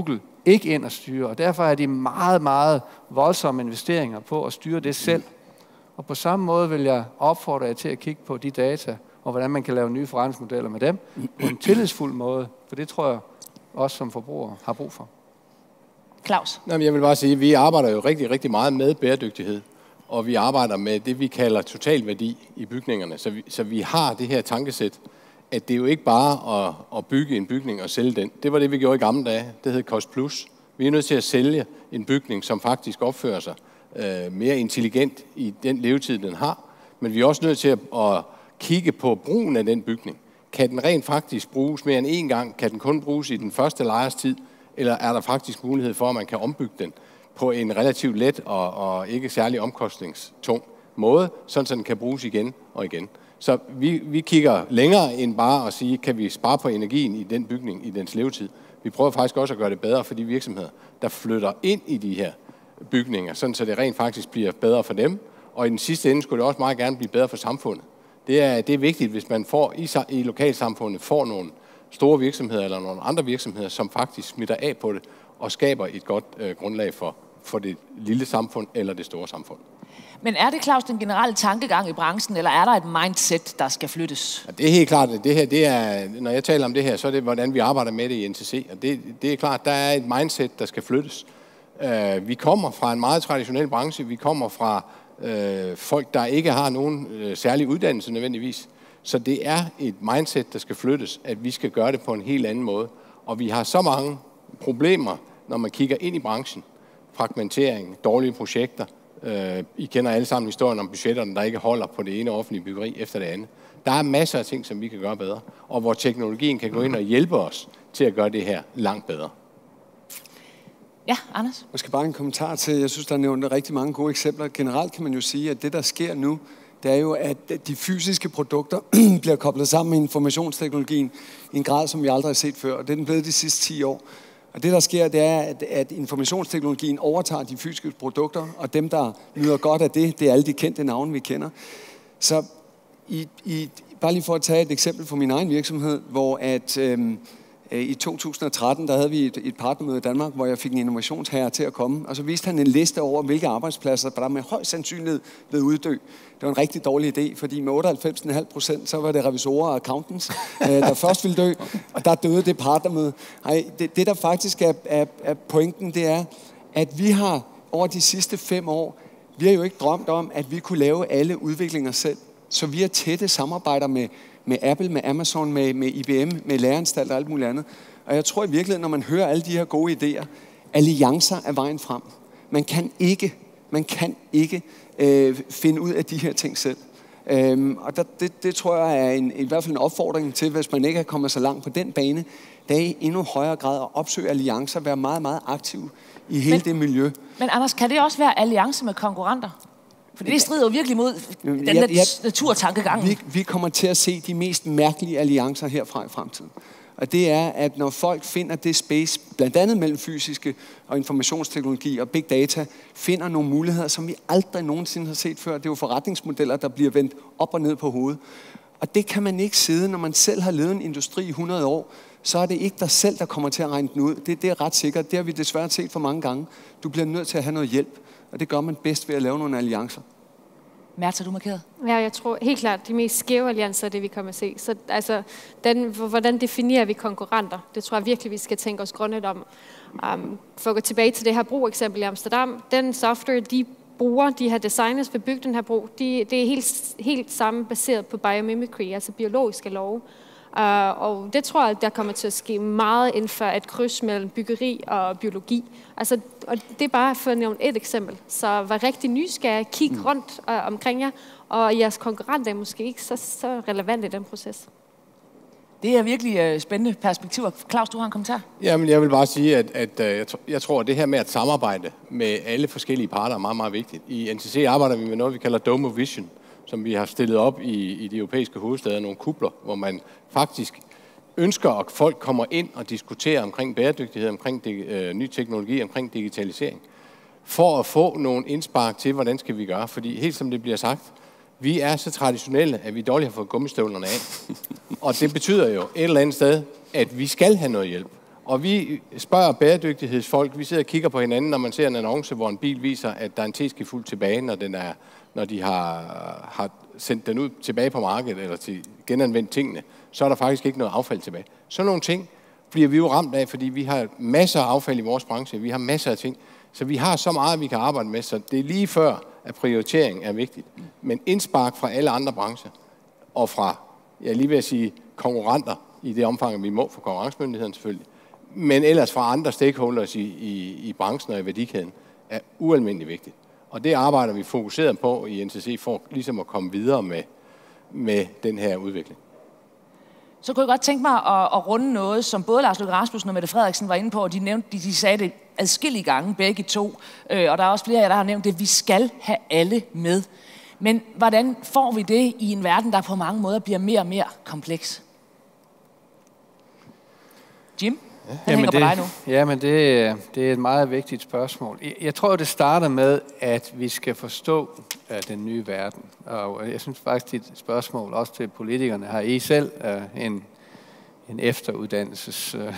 ikke ind og styre. Og derfor er de meget, meget voldsomme investeringer på at styre det selv. Og på samme måde vil jeg opfordre jer til at kigge på de data, og hvordan man kan lave nye forretningsmodeller med dem, på en tillidsfuld måde. For det tror jeg også som forbrugere har brug for. Claus? Jamen, jeg vil bare sige, at vi arbejder jo rigtig, rigtig meget med bæredygtighed. Og vi arbejder med det, vi kalder totalværdi i bygningerne. Så vi, så vi har det her tankesæt, at det er jo ikke bare at, at bygge en bygning og sælge den. Det var det, vi gjorde i gamle dage. Det hed Cost Plus. Vi er nødt til at sælge en bygning, som faktisk opfører sig øh, mere intelligent i den levetid, den har. Men vi er også nødt til at, at kigge på brugen af den bygning. Kan den rent faktisk bruges mere end én gang? Kan den kun bruges i den første lejers tid? Eller er der faktisk mulighed for, at man kan ombygge den på en relativt let og, og ikke særlig omkostningstung måde, sådan så den kan bruges igen og igen. Så vi, vi kigger længere end bare at sige, kan vi spare på energien i den bygning i dens levetid. Vi prøver faktisk også at gøre det bedre for de virksomheder, der flytter ind i de her bygninger, sådan så det rent faktisk bliver bedre for dem. Og i den sidste ende skulle det også meget gerne blive bedre for samfundet. Det er, det er vigtigt, hvis man får i, i lokalsamfundet får nogle store virksomheder eller nogle andre virksomheder, som faktisk smitter af på det og skaber et godt øh, grundlag for, for det lille samfund eller det store samfund. Men er det, Claus, den generelle tankegang i branchen, eller er der et mindset, der skal flyttes? Ja, det er helt klart, at det her, det er, når jeg taler om det her, så er det, hvordan vi arbejder med det i N T C. Og det, det er klart, der er et mindset, der skal flyttes. Uh, vi kommer fra en meget traditionel branche. Vi kommer fra uh, folk, der ikke har nogen uh, særlig uddannelse nødvendigvis. Så det er et mindset, der skal flyttes, at vi skal gøre det på en helt anden måde. Og vi har så mange problemer, når man kigger ind i branchen. Fragmentering, dårlige projekter. Uh, I kender alle sammen historien om budgetterne, der ikke holder på det ene offentlige byggeri efter det andet. Der er masser af ting, som vi kan gøre bedre, og hvor teknologien kan gå ind og hjælpe os til at gøre det her langt bedre. Ja, Anders? Måske bare en kommentar til, jeg synes, der er nævnt rigtig mange gode eksempler. Generelt kan man jo sige, at det, der sker nu, det er jo, at de fysiske produkter bliver koblet sammen med informationsteknologien i en grad, som vi aldrig har set før, og det er den blevet de sidste ti år. Og det, der sker, det er, at, at informationsteknologien overtager de fysiske produkter, og dem, der nyder godt af det, det er alle de kendte navne, vi kender. Så i, i, bare lige for at tage et eksempel fra min egen virksomhed, hvor at, øhm, i to tusind og tretten, der havde vi et, et partnermøde i Danmark, hvor jeg fik en innovationsherre til at komme, og så viste han en liste over, hvilke arbejdspladser, der med høj sandsynlighed ved uddø. Det var en rigtig dårlig idé, fordi med otteoghalvfems komma fem procent, så var det revisorer og accountants, der først ville dø, og der døde det partnermøde. Ej, det, det, der faktisk er, er, er pointen, det er, at vi har over de sidste fem år, vi har jo ikke drømt om, at vi kunne lave alle udviklinger selv. Så vi har tætte samarbejder med, med Apple, med Amazon, med, med I B M, med læreanstalter og alt muligt andet. Og jeg tror i virkeligheden, når man hører alle de her gode idéer, alliancer er vejen frem. Man kan ikke, man kan ikke øh, finde ud af de her ting selv. Øhm, og der, det, det tror jeg er en, i hvert fald en opfordring til, hvis man ikke er kommet så langt på den bane, der er i endnu højere grad at opsøge alliancer, være meget, meget aktiv i hele men, det miljø. Men Anders, kan det også være alliance med konkurrenter? For det strider jo virkelig mod den ja, ja, naturtankegang. Vi, vi kommer til at se de mest mærkelige alliancer herfra i fremtiden. Og det er, at når folk finder det space, blandt andet mellem fysiske og informationsteknologi og big data, finder nogle muligheder, som vi aldrig nogensinde har set før. Det er jo forretningsmodeller, der bliver vendt op og ned på hovedet. Og det kan man ikke sidde, når man selv har levet en industri i hundrede år, så er det ikke dig selv, der kommer til at regne den ud. Det, det er ret sikkert. Det har vi desværre set for mange gange. Du bliver nødt til at have noget hjælp. Og det gør man bedst ved at lave nogle alliancer. Mærta, du markeret? Ja, jeg tror helt klart, de mest skæve alliancer er det, vi kommer at se. Så altså, den, hvordan definerer vi konkurrenter? Det tror jeg virkelig, vi skal tænke os grundigt om. Um, for at gå tilbage til det her bro-eksempel i Amsterdam, den software, de bruger, de her designers for at bygge den her bro, de, det er helt, helt samme baseret på biomimicry, altså biologiske love. Uh, og det tror jeg, der kommer til at ske meget inden for et kryds mellem byggeri og biologi. Altså, og det er bare for at nævne et eksempel. Så vær rigtig nysgerrig, kig mm. rundt uh, omkring jer, og jeres konkurrenter er måske ikke så, så relevant i den proces. Det er virkelig uh, spændende perspektiver. Claus, du har en kommentar? Jamen, jeg vil bare sige, at, at uh, jeg, jeg tror, at det her med at samarbejde med alle forskellige parter er meget, meget vigtigt. I N T C arbejder vi med noget, vi kalder Dome of Vision, som vi har stillet op i, i de europæiske hovedstæder, nogle kubler, hvor man faktisk ønsker, at folk kommer ind og diskuterer omkring bæredygtighed, omkring de, øh, ny teknologi, omkring digitalisering, for at få nogle indspark til, hvordan skal vi gøre. Fordi helt som det bliver sagt, vi er så traditionelle, at vi dårligt har fået gummistøvlerne af. Og det betyder jo et eller andet sted, at vi skal have noget hjælp. Og vi spørger bæredygtighedsfolk, vi sidder og kigger på hinanden, når man ser en annonce, hvor en bil viser, at der er en teske fuld tilbage, når, den er, når de har, har sendt den ud tilbage på markedet, eller til genanvendt tingene, så er der faktisk ikke noget affald tilbage. Sådan nogle ting bliver vi jo ramt af, fordi vi har masser af affald i vores branche, vi har masser af ting, så vi har så meget, vi kan arbejde med, så det er lige før, at prioritering er vigtigt. Men indspark fra alle andre brancher, og fra, jeg lige vil sige, konkurrenter, i det omfang, vi må for konkurrencemyndigheden selvfølgelig, men ellers fra andre stakeholders i, i, i branchen og i værdikæden, er ualmindeligt vigtigt. Og det arbejder vi fokuseret på i N T C for ligesom at komme videre med, med den her udvikling. Så kunne jeg godt tænke mig at, at runde noget, som både Lars Løkke Rasmussen og Mette Frederiksen var inde på, og de, nævnte, de, de sagde det adskillige gange, begge to, øh, og der er også flere af jer, der har nævnt det, vi skal have alle med. Men hvordan får vi det i en verden, der på mange måder bliver mere og mere kompleks? Jim? Den Jamen hænger på dig det, nu. Jamen det, det er et meget vigtigt spørgsmål. Jeg, jeg tror, det starter med, at vi skal forstå uh, den nye verden. Og jeg synes faktisk, dit spørgsmål også til politikerne, har I selv uh, en, en efteruddannelses... Uh,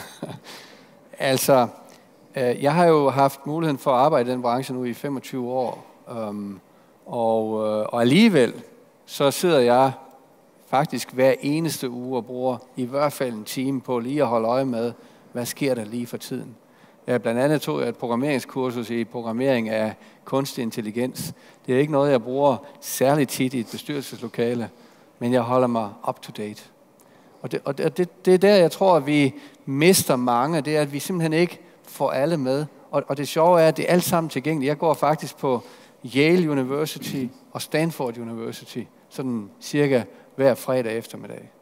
altså, uh, jeg har jo haft muligheden for at arbejde i den branche nu i femogtyve år. Um, og, uh, og alligevel, så sidder jeg faktisk hver eneste uge og bruger i hvert fald en time på lige at holde øje med, hvad sker der lige for tiden. Jeg blandt andet tog jeg et programmeringskursus i programmering af kunstig intelligens. Det er ikke noget, jeg bruger særlig tit i et bestyrelseslokale, men jeg holder mig up to date. Og det, og det, det er der, jeg tror, at vi mister mange. Det er, at vi simpelthen ikke får alle med. Og, og det sjove er, at det er alt sammen tilgængeligt. Jeg går faktisk på Yale University og Stanford University, sådan cirka hver fredag eftermiddag.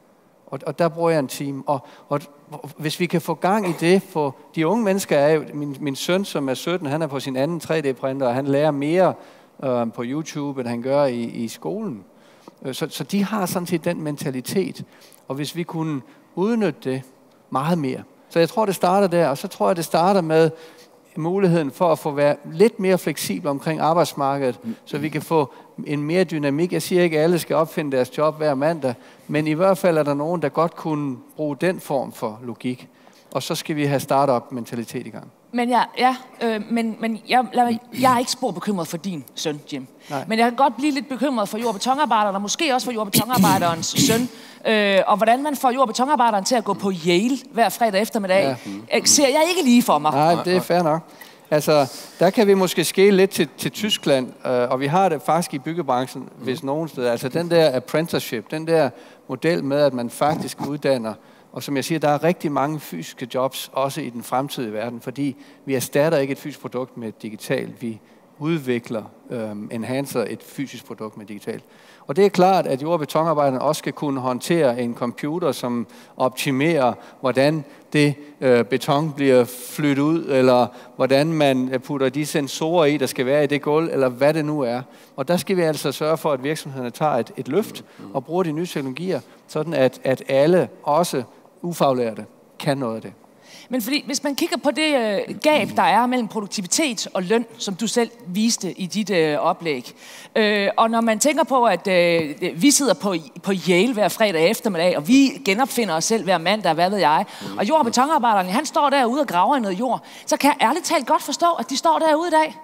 Og, og der bruger jeg en time. Og, og, og hvis vi kan få gang i det, for de unge mennesker er jo, min, min søn, som er sytten, han er på sin anden tre D-printer, og han lærer mere øh, på YouTube, end han gør i, i skolen. Så, så de har sådan set den mentalitet. Og hvis vi kunne udnytte det meget mere. Så jeg tror, det starter der, og så tror jeg, det starter med muligheden for at få være lidt mere fleksibel omkring arbejdsmarkedet, så vi kan få en mere dynamik. Jeg siger ikke, at alle skal opfinde deres job hver mandag, men i hvert fald er der nogen, der godt kunne bruge den form for logik. Og så skal vi have startup-mentalitet i gang. Men ja, ja øh, men, men jeg, jeg er ikke spor bekymret for din søn, Jim. Nej. Men jeg kan godt blive lidt bekymret for jord- og betonarbejderen, og måske også for jord- og betonarbejderens søn. Øh, og hvordan man får jord- og betonarbejderen til at gå på Yale hver fredag eftermiddag, ja. ser jeg ikke lige for mig. Nej, det er fair nok. Altså, der kan vi måske skele lidt til, til Tyskland, øh, og vi har det faktisk i byggebranchen, mm. hvis nogen steder. Altså den der apprenticeship, den der model med, at man faktisk uddanner. Og som jeg siger, der er rigtig mange fysiske jobs, også i den fremtidige verden, fordi vi erstatter ikke et fysisk produkt med et digitalt. Vi udvikler, øhm, enhancer et fysisk produkt med digitalt. Og det er klart, at jord- og betonarbejderne også skal kunne håndtere en computer, som optimerer, hvordan det øh, beton bliver flyttet ud, eller hvordan man putter de sensorer i, der skal være i det gulv, eller hvad det nu er. Og der skal vi altså sørge for, at virksomhederne tager et, et løft og bruger de nye teknologier, sådan at, at alle, også ufaglærte, kan noget af det. Men fordi, hvis man kigger på det øh, gab, der er mellem produktivitet og løn, som du selv viste i dit øh, oplæg, øh, og når man tænker på, at øh, vi sidder på, på Yale hver fredag eftermiddag, og vi genopfinder os selv hver mandag, hvad ved jeg, og jord- og betonarbejderne, han står derude og graver i noget jord, så kan jeg ærligt talt godt forstå, at de står derude i dag.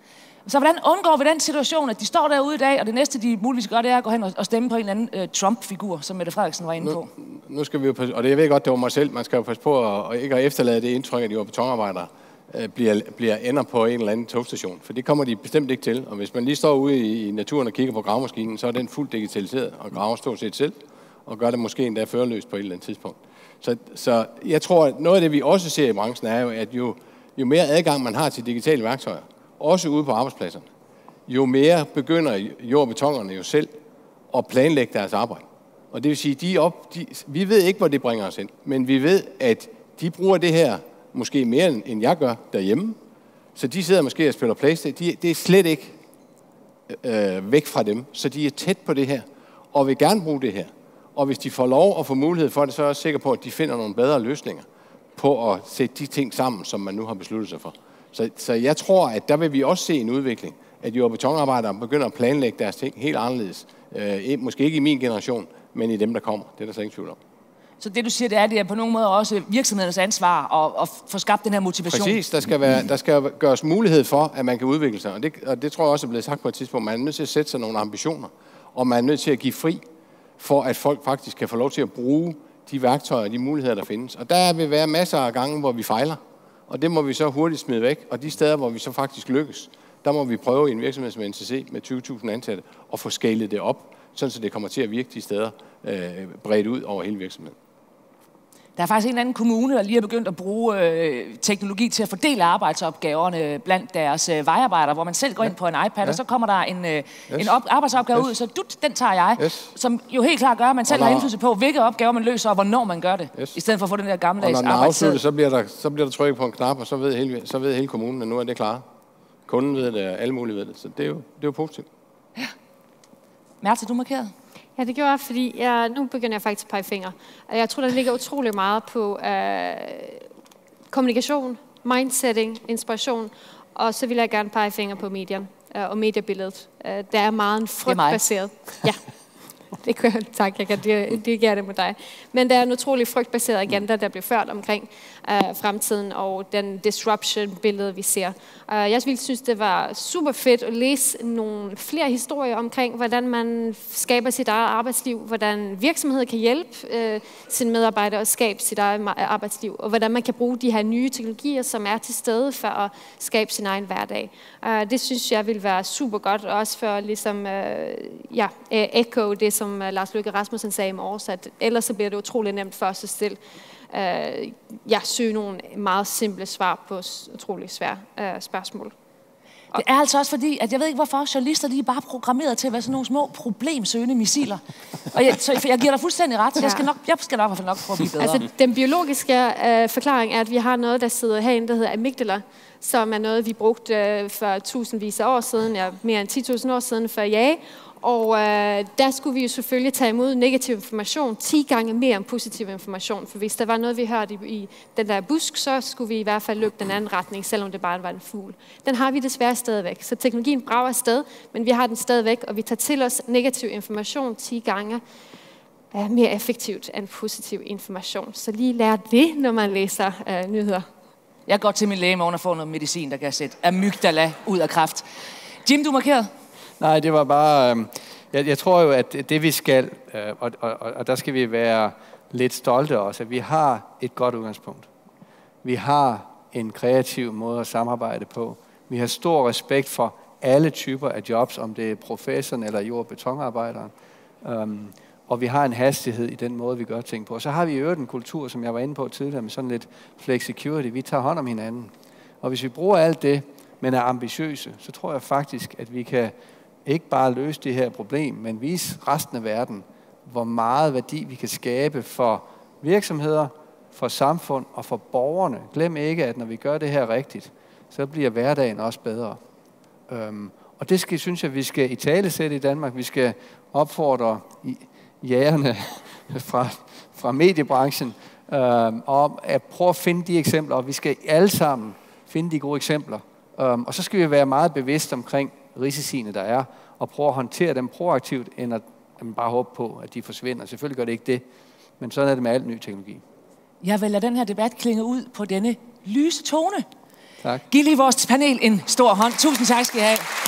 Så hvordan undgår vi den situation, at de står derude i dag, og det næste, de muligvis gør, det er at gå hen og stemme på en eller anden øh, Trump-figur, som Mette Frederiksen var inde på? Nu, nu skal vi jo passe, og det jeg ved godt, det var mig selv, man skal jo passe på at, og ikke at efterlade det indtryk, at de var betonarbejdere, øh, bliver, bliver ender på en eller anden togstation. For det kommer de bestemt ikke til. Og hvis man lige står ude i, i naturen og kigger på gravemaskinen, så er den fuldt digitaliseret og graver stort set selv, og gør det måske endda førerløst på et eller andet tidspunkt. Så, så jeg tror, at noget af det, vi også ser i branchen, er jo, at jo, jo mere adgang man har til digitale værktøjer, også ude på arbejdspladserne, jo mere begynder jord- og betonerne jo selv at planlægge deres arbejde. Og det vil sige, de op, de, vi ved ikke, hvor det bringer os ind, men vi ved, at de bruger det her måske mere, end jeg gør derhjemme. Så de sidder måske og spiller PlayStation. De, det er slet ikke øh, væk fra dem, så de er tæt på det her, og vil gerne bruge det her. Og hvis de får lov at få mulighed for det, så er jeg sikker på, at de finder nogle bedre løsninger på at sætte de ting sammen, som man nu har besluttet sig for. Så, så jeg tror, at der vil vi også se en udvikling, at jord- og betonarbejdere begynder at planlægge deres ting helt anderledes. Øh, måske ikke i min generation, men i dem, der kommer. Det er der så ingen tvivl om. Så det, du siger, det er, det er på nogen måde også virksomhedernes ansvar at, at få skabt den her motivation. Præcis. Der skal, være, der skal gøres mulighed for, at man kan udvikle sig. Og det, og det tror jeg også er blevet sagt på et tidspunkt. Man er nødt til at sætte sig nogle ambitioner. Og man er nødt til at give fri, for at folk faktisk kan få lov til at bruge de værktøjer og de muligheder, der findes. Og der vil være masser af gange, hvor vi fejler. Og det må vi så hurtigt smide væk. Og de steder, hvor vi så faktisk lykkes, der må vi prøve i en virksomhed som N T C med tyve tusind ansatte at få skalet det op, sådan så det kommer til at virke de steder øh, bredt ud over hele virksomheden. Der er faktisk en anden kommune, der lige har begyndt at bruge øh, teknologi til at fordele arbejdsopgaverne blandt deres øh, vejarbejdere, hvor man selv går ja. ind på en iPad, ja. og så kommer der en, øh, yes. en op- arbejdsopgave yes. ud, så dut, den tager jeg, yes. som jo helt klart gør, at man selv når, har indflydelse på, hvilke opgaver man løser, og hvornår man gør det, yes. i stedet for at få den der gammeldags arbejdstid. Og når den afslutter, så bliver der, så bliver der trykket på en knap, og så ved hele, så ved hele kommunen, at nu er det klar. Kunden ved det, og alle mulige ved det, så det er jo, det er jo positivt. Ja. Mærte, du markerede? Ja, det gjorde jeg, fordi jeg, nu begynder jeg faktisk at pege fingre. Jeg tror, der ligger utrolig meget på øh, kommunikation, mindsetting, inspiration, og så vil jeg gerne pege fingre på medierne øh, og mediebilledet. Øh, der er meget en frygtbaseret. Ja, det kan jeg, tak, jeg kan dirigere det med dig. Men der er en utrolig frygtbaseret agenda, der bliver ført omkring øh, fremtiden og den disruption-billede, vi ser. Uh, jeg ville synes, det var super fedt at læse nogle flere historier omkring, hvordan man skaber sit eget arbejdsliv, hvordan virksomheder kan hjælpe øh, sine medarbejdere at skabe sit eget arbejdsliv, og hvordan man kan bruge de her nye teknologier, som er til stede for at skabe sin egen hverdag. Uh, det synes jeg vil være super godt, også for ligesom, uh, ja, echo det, som Lars Løkke Rasmussen sagde i morges, at ellers så bliver det utrolig nemt for os at stille Uh, jeg søger nogle meget simple svar på utrolig svære uh, spørgsmål. Det er altså også fordi, at jeg ved ikke, hvorfor journalister de er bare programmeret til at være sådan nogle små problemsøgende missiler. Og jeg, så jeg giver dig fuldstændig ret, så jeg skal nok, jeg skal nok, nok prøve at blive bedre. Altså, den biologiske uh, forklaring er, at vi har noget, der sidder herinde, der hedder amygdala, som er noget, vi brugte uh, for tusindvis af år siden, ja, mere end ti tusind år siden, for at jage. Og øh, der skulle vi jo selvfølgelig tage imod negativ information ti gange mere end positiv information. For hvis der var noget, vi hørte i, i den der busk, så skulle vi i hvert fald løbe den anden retning, selvom det bare var en fugl. Den har vi desværre stadigvæk. Så teknologien brager afsted, men vi har den stadigvæk, og vi tager til os negativ information ti gange øh, mere effektivt end positiv information. Så lige lær det, når man læser øh, nyheder. Jeg går til min læge morgen og får noget medicin, der kan sætte amygdala ud af kraft. Jim, du markerede? Nej, det var bare... Øh, jeg, jeg tror jo, at det vi skal, øh, og, og, og der skal vi være lidt stolte også, at vi har et godt udgangspunkt. Vi har en kreativ måde at samarbejde på. Vi har stor respekt for alle typer af jobs, om det er professoren eller jord- og betonarbejderen. Um, og vi har en hastighed i den måde, vi gør ting på. Og så har vi i øvrigt en kultur, som jeg var inde på tidligere, med sådan lidt flexicurity. Vi tager hånd om hinanden. Og hvis vi bruger alt det, men er ambitiøse, så tror jeg faktisk, at vi kan ikke bare løse det her problem, men vise resten af verden, hvor meget værdi vi kan skabe for virksomheder, for samfund og for borgerne. Glem ikke, at når vi gør det her rigtigt, så bliver hverdagen også bedre. Øhm, og det skal, synes jeg, vi skal italesætte i Danmark. Vi skal opfordre jægerne fra, fra mediebranchen øhm, om at prøve at finde de eksempler, og vi skal alle sammen finde de gode eksempler. Øhm, og så skal vi være meget bevidste omkring risiciene, der er, og prøve at håndtere dem proaktivt, end at man bare håbe på, at de forsvinder. Selvfølgelig gør det ikke det, men sådan er det med al ny teknologi. Jeg vil lade den her debat klinge ud på denne lyse tone. Tak. Giv lige vores panel en stor hånd. Tusind tak skal I have.